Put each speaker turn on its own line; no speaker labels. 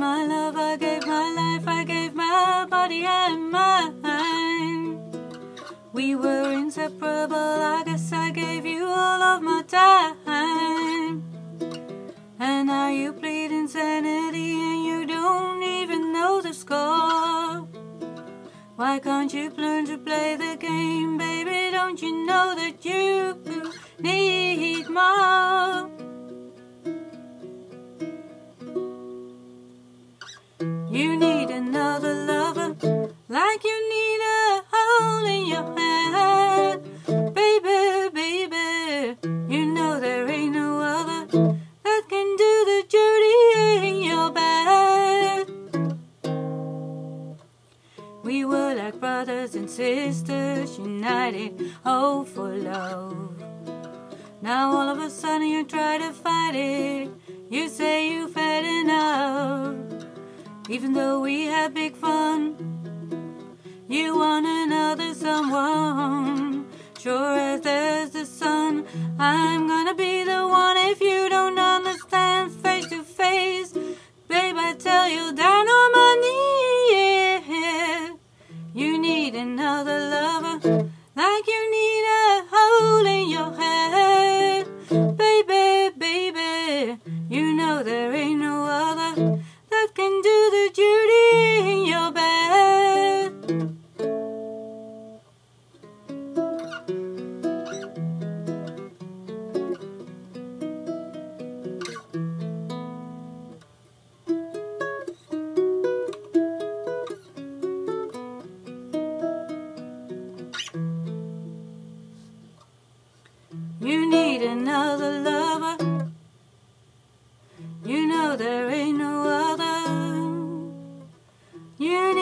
my love, I gave my life, I gave my body and mind. We were inseparable, I guess I gave you all of my time. And now you plead insanity and you don't even know the score. Why can't you learn to play the game, baby? Don't you know that you need more? You need another lover, like you need a hole in your head. Baby, baby, you know there ain't no other that can do the duty in your bed. We were like brothers and sisters, united, oh, for love. Now all of a sudden you try to fight it. You say you've had enough. Even though we had big fun, you want another someone. Sure as there's the sun, I'm gonna be the one. If you don't understand face to face, babe, I tell you down on my knees, yeah. You need another lover, like you need a hole in your head. Baby, baby, you know there ain't no other that can do the duty in your bed. You need another lover. You know there ain't no other. You need